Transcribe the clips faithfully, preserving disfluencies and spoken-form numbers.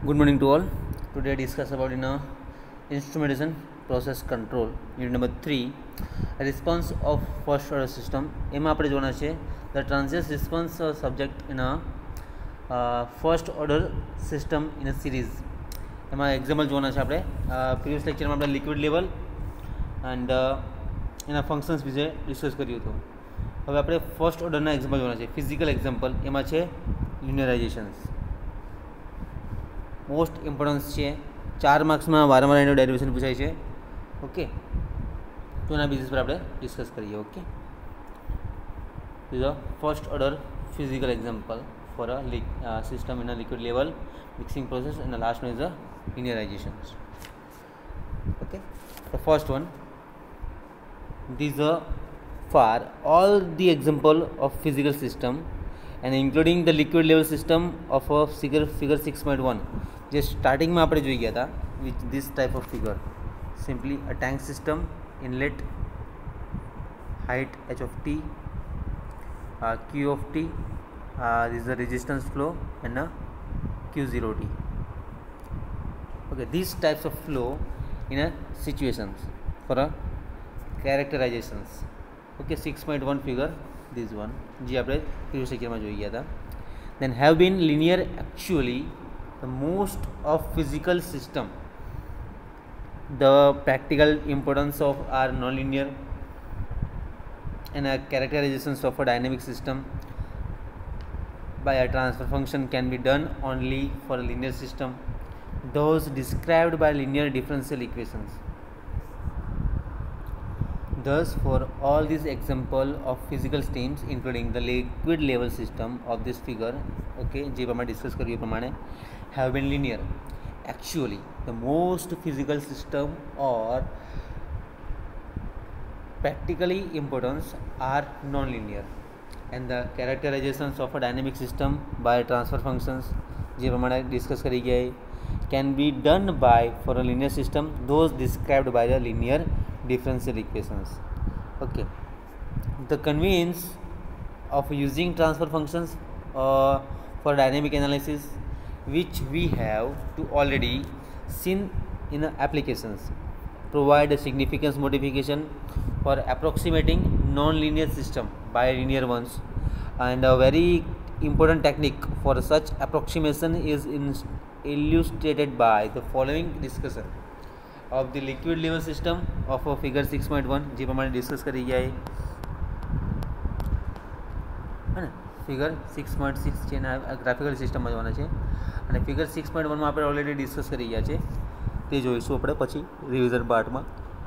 Good morning to all. Today I discuss about in a instrumentation process control unit number three, a response of first order system. એમાં આપણે જોવાના છે the transient response subject in a uh, first order system in a series. એમાં example જોવાના છે આપણે previous લેક્ચરમાં આપણે લિક્વિડ લેવલ એન્ડ એના ફંક્શન્સ વિશે ડિસ્કસ કર્યું હતું. હવે આપણે ફર્સ્ટ ઓર્ડરના એક્ઝામ્પલ જોવાના છે. ફિઝિકલ એક્ઝામ્પલ એમાં છે લિનિયરાઇઝેશન્સ. મોસ્ટ ઇમ્પોર્ટન્સ છે. ચાર માર્ક્સમાં વારંવાર એનું ડેરિવેશન પૂછાય છે. ઓકે, તો એના બેસિસ પર આપણે ડિસ્કસ કરીએ. Okay, the first order physical example for a system in a liquid level mixing process, and the last one is the linearizations. Okay, the first one, these are for all the example of physical system and including the liquid level system of a figure figure six point one. જે સ્ટાર્ટિંગમાં આપણે જોઈ ગયા હતા with this type of figure, simply a tank system, inlet height h of t, uh, q of t, uh, this is the resistance flow, and a q zero t. Okay, these types of flow in a situations for a characterizations. Okay, six point one figure, this one જે આપણે previous lecture માં જોઈ ગયા હતા. Then have been linear. Actually the most of physical system, the practical importance of are non-linear, and a characterizations of a dynamic system by a transfer function can be done only for a linear system, those described by linear differential equations. Thus, for all these example of physical systems, including the liquid level system of this figure, okay, જે પ્રમાણે discuss કર્યું એ પ્રમાણે have been linear. Actually, the most physical system or practically importance are non-linear, and the characterizations of a dynamic system by transfer functions જે પ્રમાણે discuss કરી ગયા can be done by for a linear system, those described by the linear differential equations. Okay, the convenience of using transfer functions uh, for dynamic analysis, which we have to already seen in applications, provide a significant modification for approximating non-linear system by linear ones, and a very important technique for such approximation is in illustrated by the following discussion of the liquid level system of a figure six point one જે પ્રમાણે discuss કરી ગયા है. Figure six point six છે એના graphical સિસ્ટમમાં જોવાના છે, અને ફિગર સિક્સ પોઈન્ટ વનમાં આપણે ઓલરેડી ડિસ્કસ કરી ગયા છે, તે જોઈશું આપણે પછી રિવિઝન પાર્ટમાં.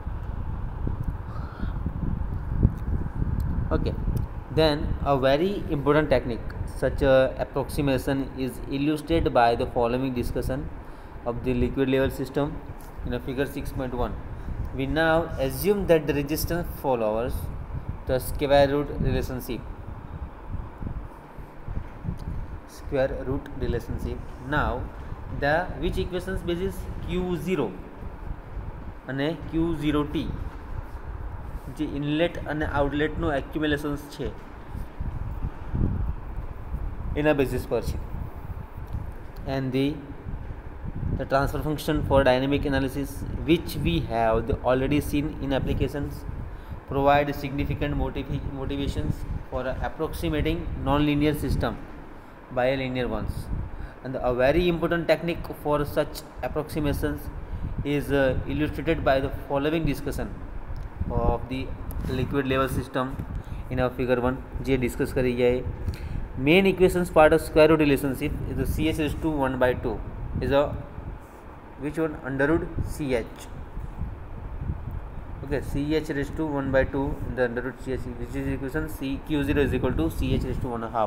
Okay, then a very important technique such a approximation is illustrated by the following discussion of the liquid level system in a figure six point one. We now assume that the resistance follows the square root relationship. Square root relationship. Now, the which equations basis q zero અને q zero t જે inlet અને આઉટલેટનું એક્યુમ્યુલેશન્સ છે એના basis પર છે. and the the transfer function for dynamic analysis, which we have the already seen in applications, provide significant motiv- motivations for approximating non-linear system by linear ones, and a very important technique for such approximations is uh, illustrated by the following discussion of the liquid level system in our figure one જે discuss કરી ગયા. main equations part of square root relationship is the ch raised to one by two is a which one under root ch. Okay, ch raised to one by two in the under root ch, which is equation c q zero is equal to ch raised to one half.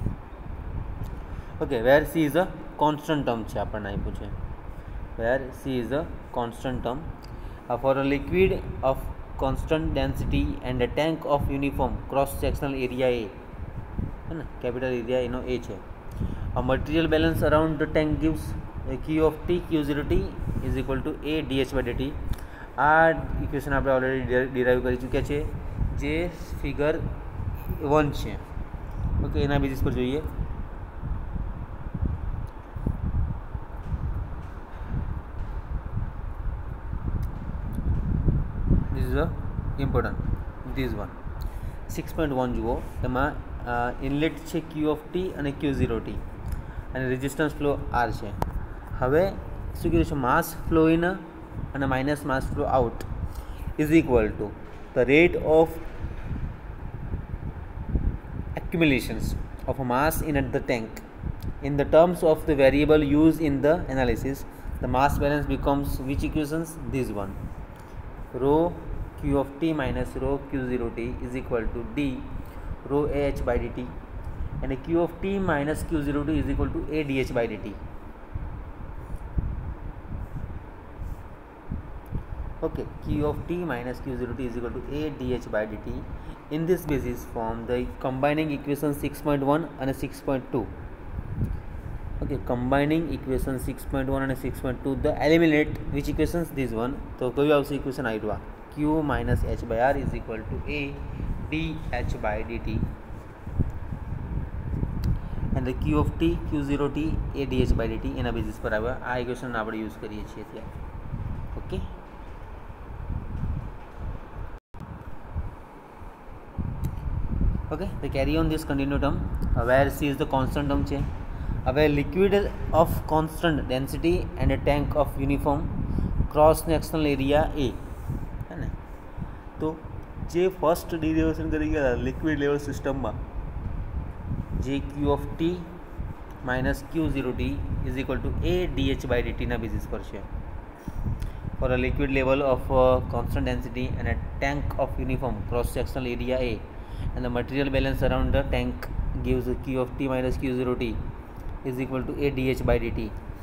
Okay, where c is a constant term છે આપણને આપ્યું છે, where c is a constant term uh, for a liquid of constant density and a tank of uniform cross sectional area A, है ना, capital area એનો A છે. a material balance around the tank gives q of t q zero t is equal to a dh by dt. આ equation આપણે already derive કરી ચૂક્યા છે જે ફિગર વન છે. ઓકે, એના બેસિસ પર જોઈએ is a important this one. Six point one જુઓ, તેમાં ઇનલેટ છે ક્યુ ઓફ ટી અને ક્યુ ઝીરો ટી અને રેઝિસ્ટન્સ ફ્લો આર છે. હવે શું કીધું છે, માસ ફ્લો ઇન અને minus mass flow out is equal to the rate of accumulations of a mass in at the tank. In the terms of the variable used in the analysis, the mass balance becomes which equations? This one. Rho Q of T minus rho Q zero T is equal to D rho A H by dt, and a Q of T minus Q zero T is equal to A D H by dt. Okay, Q of T minus Q zero T is equal to A D H by dt. In this basis form the combining equation six point one and six point two. Okay, combining equation six point one and six point two, the eliminate which equations? This one. So कोई आवश्यक equation आई हुआ Q minus H by R is equal to A D H by dt, and the Q of T Q zero T A D H by dt એના basis પર આવે. આ equation આપણે use કરીએ છીએ ત્યાં. Okay, okay, they carry on this continued term uh, where C is the constant term છે. હવે liquid of constant density and a tank of uniform cross sectional area A है ને. તો જે ફર્સ્ટ ડેરિવેશન કરી ગયા લિક્વિડ લેવલ સિસ્ટમમાં, જે Q of T minus Q zero T is equal to A D H by dt ના basis પર છે. For a liquid level of uh, constant density and a tank of uniform cross sectional area A, and the material balance around the tank gives Q of T minus Q zero T is equal to A D H by dt.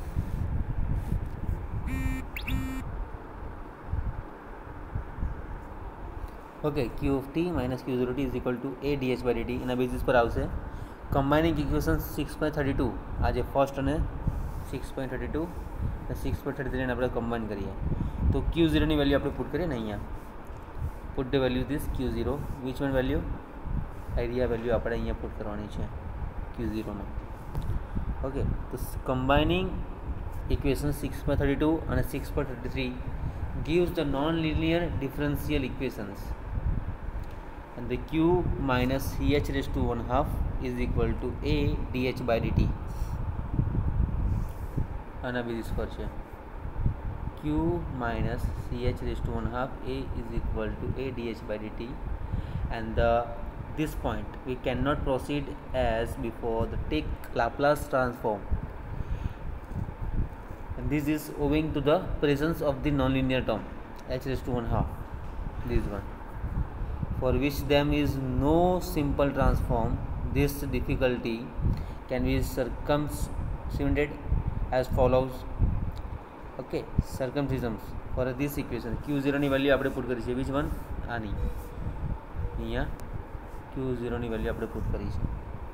Okay, Q of T minus Q zero T is equal to A D H by dt એના basis પર આવશે. Combining equation six point thirty two, આ જે first અને six point thirty two અને six point thirty થ્રીને આપણે combine કરીએ તો ક્યુ ઝીરોની વેલ્યુ આપણે પુટ કરીએ ને અહીંયા, put the value this Q zero, which one value? Idea value આપણે અહીંયા પુટ કરવાની છે ક્યુ ઝીરોમાં. ઓકે, તો combining equation six point thirty two અને six point thirty three gives the non-linear differential equations, and the Q minus C H raised to one half is equal to A D H by dt. આના basis પર છે Q minus C H raised to one half A is equal to A D H by dt, and the this point we cannot proceed as before the take Laplace transform, and this is owing to the presence of the nonlinear term H raised to one half, this one, for which there is no simple transform. This difficulty can be circumvented as follows. Okay, circumcisions for this equation Q zero ની value આપણે put કરી છે, which one? આની અહીંયા Q zero ની value આપણે put કરી છે.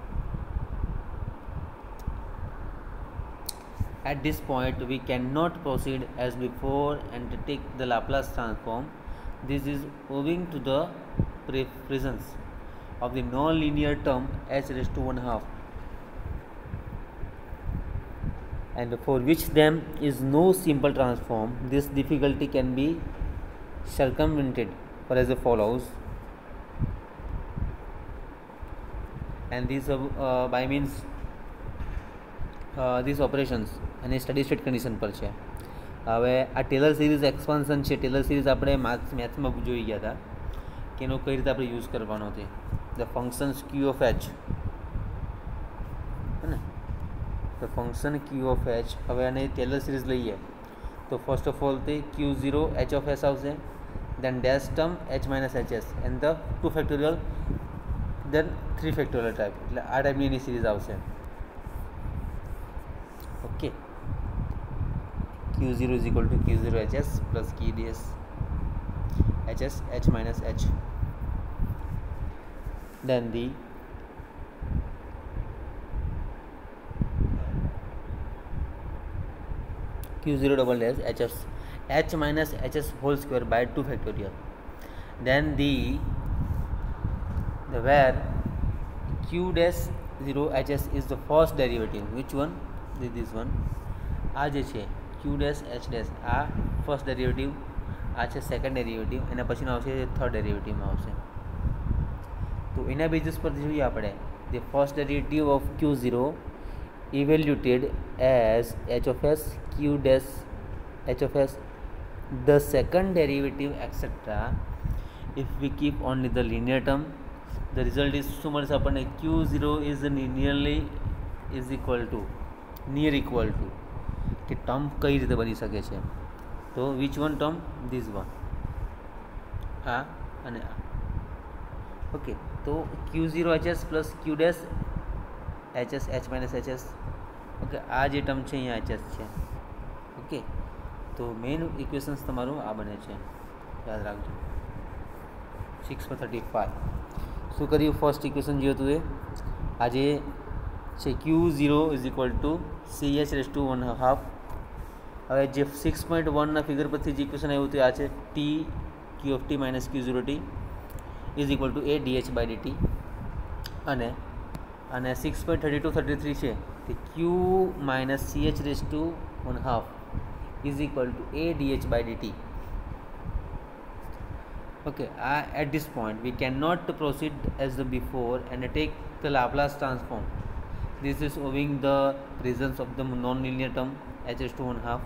At this point we cannot proceed as before and take the Laplace transform. This is owing to the presence of the non-linear term H raised to one half, and for which there is no simple transform. This difficulty can be circumvented for as follows, and these uh, by means uh, these operations અને steady state condition પર છે. હવે આ Taylor series expansion છે. Taylor series આપણે marks મેથ્સમાં જોઈ ગયા હતા કે એનો કઈ રીતે આપણે યુઝ કરવાનો છે. The functions Q of H હે ને, the function Q of H. હવે આને ટેલર સિરીઝ લઈએ તો ફર્સ્ટ ઓફ ઓલ તે Q zero H of S આવશે, then dash term H minus H S, and the two factorial, then three factorial type. એટલે આ ટાઈપની એની સિરીઝ આવશે. Okay, Q zero is equal to Q zero H S plus Q D S H S H minus H. Then the Q zero double dash H S H minus H S whole square by two factorial. Then the the where Q dash zero H S is the first derivative. Which one? This one. આ જે છે Q dash H dash આ first derivative આ છે second derivative, એના પછીનો આવશે third ડેરિવેટિવમાં આવશે. તો એના બેઝિસ પર જોઈએ આપણે the first derivative of Q zero evaluated as h of s q dash h of s, the second derivative etc. if we keep only the linear term, the result is શું મળશે આપણને Q zero is linearly is equal to near equal to કે term કઈ રીતે બની શકે છે. તો which one term? This one, આ અને આ. ઓકે, તો Q zero H S plus Q dash H S H minus H S. Okay, આ જે ટર્મ છે અહીંયા એચ એસ છે. ઓકે, તો મેઇન ઇક્વેશન્સ તમારું આ બને છે, યાદ રાખજો. સિક્સ પર થર્ટી ફાઈવ શું કર્યું? ફર્સ્ટ ઇક્વેશન જોયું હતું એ આજે છે Q zero is equal to C H raise to one half. હવે જે સિક્સ પોઈન્ટ વનના ફિગર પરથી જે ઇક્વેશન આવ્યું હતું આ છે T Q of T minus Q zero T is equal to A D H by D T. અને અને six point thirty two thirty three છે કે Q minus C H raise to one half is equal to A D H by D T. Okay, uh, at this point we cannot proceed as the before and take the Laplace transform. This is owing the presence of the non-linear term h raised to one half.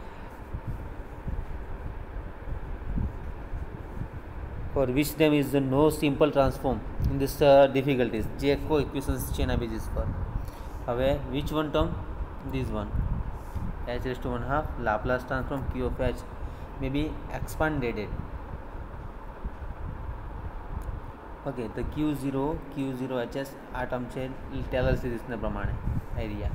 For which there is no simple transform in this uh, difficulties. જે co-equations છે એના basis પર. હવે which one term? This one, h raised to one half Laplace transform q of h may be expanded. Okay, તો Q zero Q zero H S આ term છે Taylor સિરીઝના પ્રમાણે એરિયા.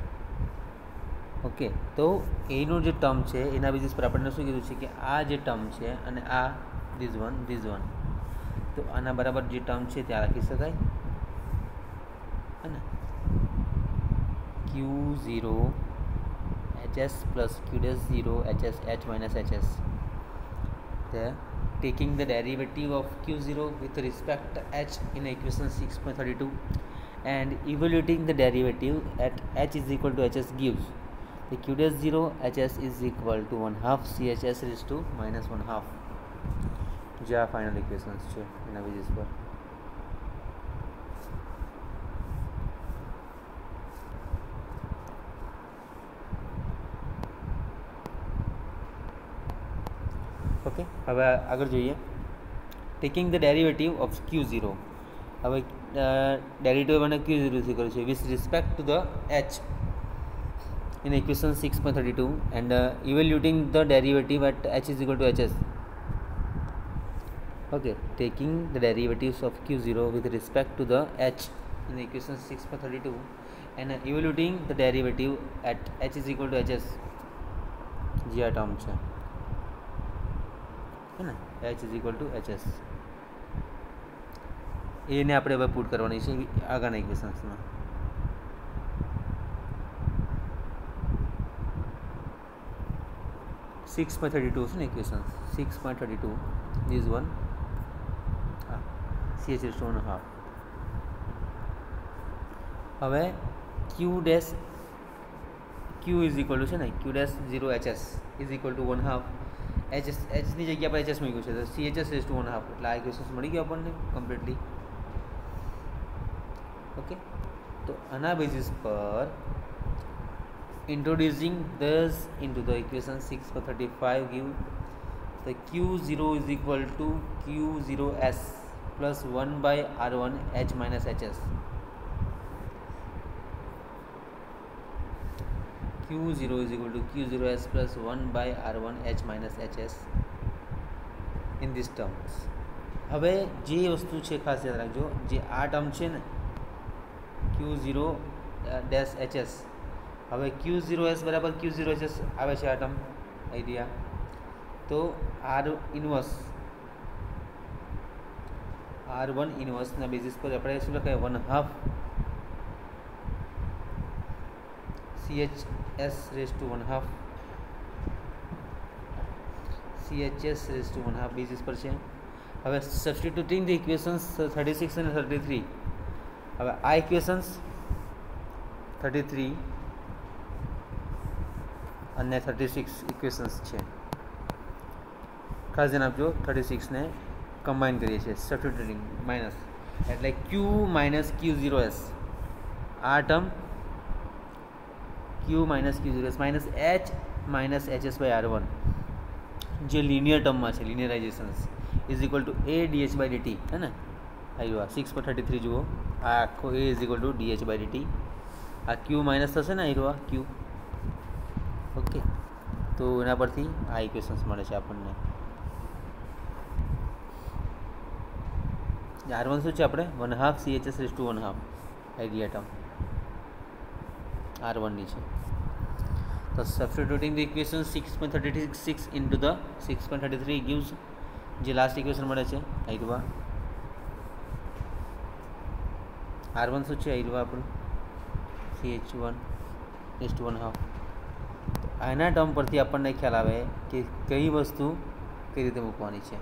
ઓકે, તો એનો જે ટર્મ છે એના બેઝિસ પર આપણને શું કીધું છે કે આ જે ટર્મ છે અને આ ધીઝ વન ધીઝ વન, તો આના બરાબર જે ટર્મ છે ત્યાં રાખી શકાય. અને Q zero H S plus Q dash zero H S H minus H S. Taking the derivative of q zero with respect to h in equation six point three two and evaluating the derivative at h is equal to hs gives the q dash zero hs is equal to one half chs raised to minus one half. જે આ final equations છે એના basis પર. Okay, હવે આગળ જોઈએ taking the derivative of Q zero. હવે derivative મને ક્યુ ઝીરોથી કર્યું છે with respect to the H in equation six point thirty two and evaluating the derivative at H is equal to H S. Okay, taking the derivatives of Q zero with respect to the H in equation six point thirty two and evaluating the derivative at H is equal to H S. જે આ term છે है ना, h is equal to H S. એને આપણે હવે put કરવાની છે આગળના ઇક્વેશન્સમાં. સિક્સ પોઈન્ટ થર્ટી ટુ છે ને equation six point thirty two these one હા C H raise to one half. હવે Q dash Q is equal to છે ને Q dash zero H S is equal to one half H S એચની જગ્યા પર H S મૂક્યું છે તો C H S raise to one half. એટલે આ ઇક્વેશન્સ મળી ગયું આપણને કમ્પ્લીટલી. ઓકે, તો આના બેઝિસ પર introducing this into the equation six for thirty-five give the q zero is equal to q zero s plus one by r one h minus hs. q zero is equal to q zero s plus one by r one h minus hs in these terms. હવે જે વસ્તુ છે ખાસ યાદ રાખજો, જે આ term છે ને q zero dash hs, હવે ક્યુ ઝીરો એસ બરાબર ક્યુ ઝીરો એચ એસ આવે છે આ ટર્મ આઈડિયા. તો આર ઇનવર્સ આર વન ઇનવર્સના બેઝિસ પર આપણે શું લખાય one half C H S raise to one half C H S raise to one half basis પર છે. હવે substituting the equations thirty six અને થર્ટી થ્રી. હવે આ ઇક્વેશન્સ થર્ટી થ્રી અને થર્ટી સિક્સ ઇક્વેશન્સ છે. ખાસ ધ્યાન આપજો, થર્ટી સિક્સને કમ્બાઈન કરીએ છીએ સબસ્ટિટ્યુટિંગ માઇનસ એટલે Q minus Q zero S, આ term Q minus Q zero S minus H minus H S by R one જે લિનિયર ટર્મમાં છે, linearisations is equal to A D H by D T, હે ને આવ્યું આ સિક્સ પર થર્ટી થ્રી જુઓ, આ આખો એ is equal to D H by D T, આ ક્યુ માઇનસ થશે ને આવ્યું આ ક્યુ, ઓકે. તો એના પરથી આ ઇક્વેશન્સ મળે છે આપણને. આર વન શું છે આપણે one half C H S raise to one half idea term R વનની છે. તો substituting the equation six point thirty six into the six point thirty three gives જે લાસ્ટ ઇક્વેશન મળે છે આઈરવા આર વન શું છે આઈરવા આપણું C H one raise to one half. આના ટર્મ પરથી આપણને ખ્યાલ આવે કે કઈ વસ્તુ કઈ રીતે મૂકવાની છે.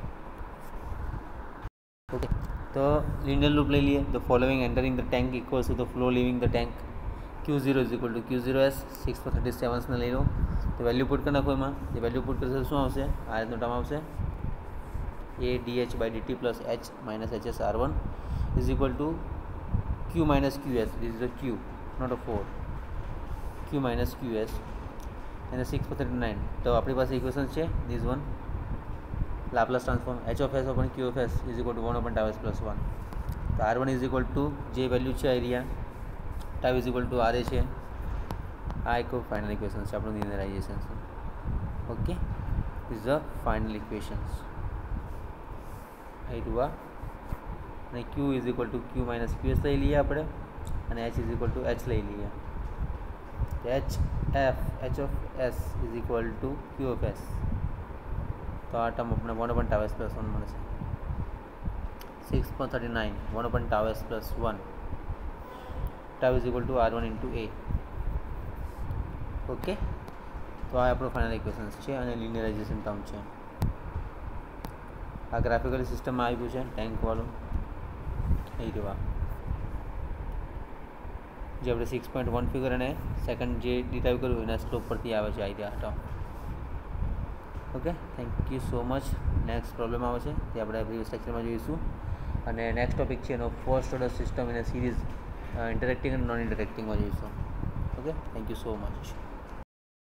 ઓકે, તો લિનિયર લૂપ લઈ લઈએ. The following entering the tank equals to the flow leaving the tank Q zero is equal to Q zero S six પર થર્ટી સેવન્સને લઈ લો. તો વેલ્યુ પુટ કરી નાખો. એમાં જે વેલ્યુ પુટ કરશે શું આવશે, આ રીતનો ટર્મ આવશે A D H by D T plus H minus H S R one is equal to Q minus Q S. This is a Q naught a four, Q minus Q S અને six પર thirty nine. તો આપણી પાસે equation છે this one Laplace transform H of S open Q of S is equal to one open tau S plus one. તો R one is equal two જે value છે area tau is equal to R A છે. આ એક final equation છે આપણું linearization છે. Okay, is the final equations I two આ અને Q is equal to Q minus Q S લઈ લઈએ આપણે અને H is equal to H લઈ લઈએ. H F H of S is equal to Q of S. તો આ ટર્મ આપણે one open tau S plus one મળે છે. Six point thirty nine one open tau S plus one tau is equal to R one into A. Okay, તો આ આપણું final equations છે અને લિનિયરાઇઝેશન ટર્મ છે. આ ગ્રાફિકલ સિસ્ટમમાં આવ્યું છે ટેન્કવાળું એ જોવા જે આપણે સિક્સ પોઈન્ટ વન ફિગર અને સેકન્ડ જે ડિરાઈવ કર્યું એના સ્લોપ પરથી આવે છે idea term. Okay, thank you so much. Next problem આવે છે તે આપણે પ્રીવિયસ લેક્ચરમાં જોઈશું અને નેક્સ્ટ ટોપિક છે એનો first order system in series interacting અને નોન ઇન્ટરેક્ટિંગમાં જોઈશું. Okay, thank you so much.